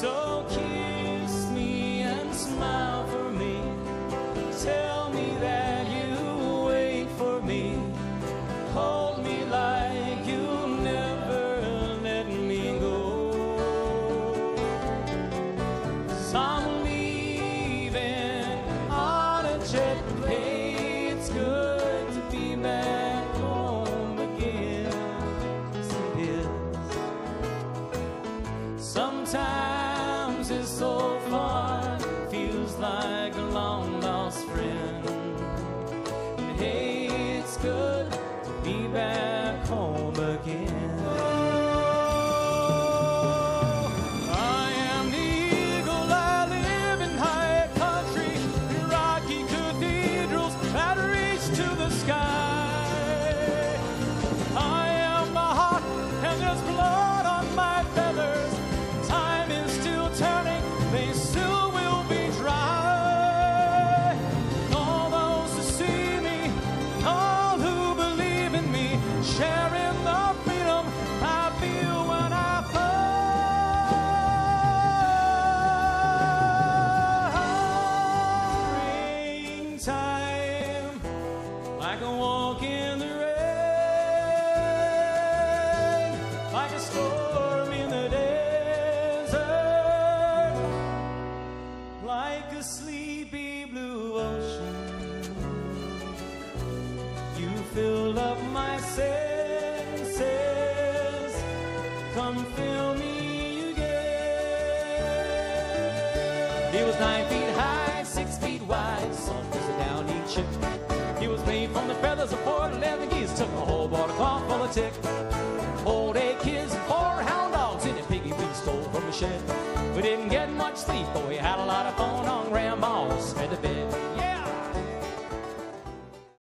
So kiss me and smile for me. Tell me that you wait for me. Hold me like you'll never let me go. 'Cause I'm leaving on a jet plane. It's good to be back home again. Yes, it is. Sometimes it's so far, feels like a long lost friend. And hey, it's good to be back home again. I am the eagle, I live in high country, rocky cathedrals that reach to the sky. I am the heart and there's blood on my feathers. Time is still turning, they still will be dry. All those who see me, all who believe in me, sharing the freedom I feel when I fly. Springtime, like a walk in the rain, like a storm in the desert, like a sleepy blue ocean. You filled up my senses, come fill me again. He was 9 feet high, 6 feet wide, soft as a downy chick. He was made from the feathers of 4 11 geese, took a whole border cloth full of tick. Old 8 kids and 4 hound dogs in a piggy we stole from the shed. We didn't get much sleep, but we had a lot of fun on